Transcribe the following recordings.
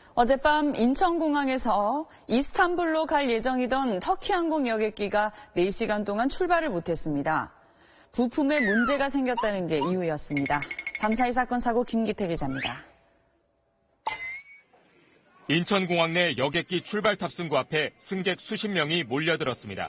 어젯밤 인천공항에서 이스탄불로 갈 예정이던 터키항공 여객기가 4시간 동안 출발을 못했습니다. 부품에 문제가 생겼다는 게 이유였습니다. 밤사이 사건 사고 김기태 기자입니다. 인천공항 내 여객기 출발 탑승구 앞에 승객 수십 명이 몰려들었습니다.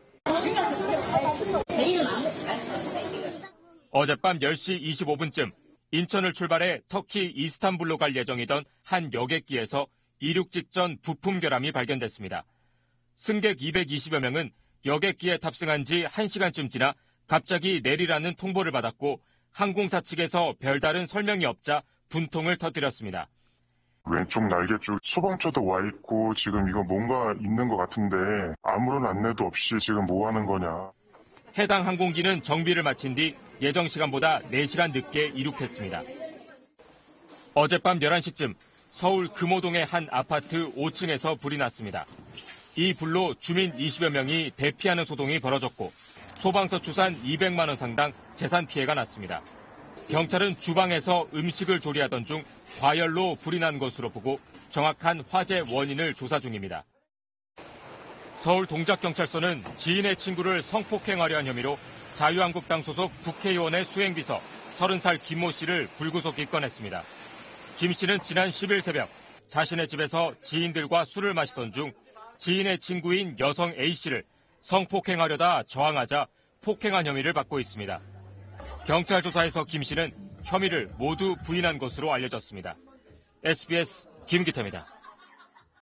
어젯밤 10시 25분쯤 인천을 출발해 터키 이스탄불로 갈 예정이던 한 여객기에서 이륙 직전 부품 결함이 발견됐습니다. 승객 220여 명은 여객기에 탑승한 지 1시간쯤 지나 갑자기 내리라는 통보를 받았고 항공사 측에서 별다른 설명이 없자 분통을 터뜨렸습니다. 왼쪽 날개 쪽 소방차도 와 있고 지금 이거 뭔가 있는 것 같은데 아무런 안내도 없이 지금 뭐 하는 거냐. 해당 항공기는 정비를 마친 뒤 예정 시간보다 4시간 늦게 이륙했습니다. 어젯밤 11시쯤 서울 금호동의 한 아파트 5층에서 불이 났습니다. 이 불로 주민 20여 명이 대피하는 소동이 벌어졌고 소방서 추산 200만 원 상당 재산 피해가 났습니다. 경찰은 주방에서 음식을 조리하던 중 과열로 불이 난 것으로 보고 정확한 화재 원인을 조사 중입니다. 서울 동작경찰서는 지인의 친구를 성폭행하려 한 혐의로 자유한국당 소속 국회의원의 수행비서 30살 김모 씨를 불구속 입건했습니다. 김 씨는 지난 10일 새벽 자신의 집에서 지인들과 술을 마시던 중 지인의 친구인 여성 A 씨를 성폭행하려다 저항하자 폭행한 혐의를 받고 있습니다. 경찰 조사에서 김 씨는 혐의를 모두 부인한 것으로 알려졌습니다. SBS 김기태입니다.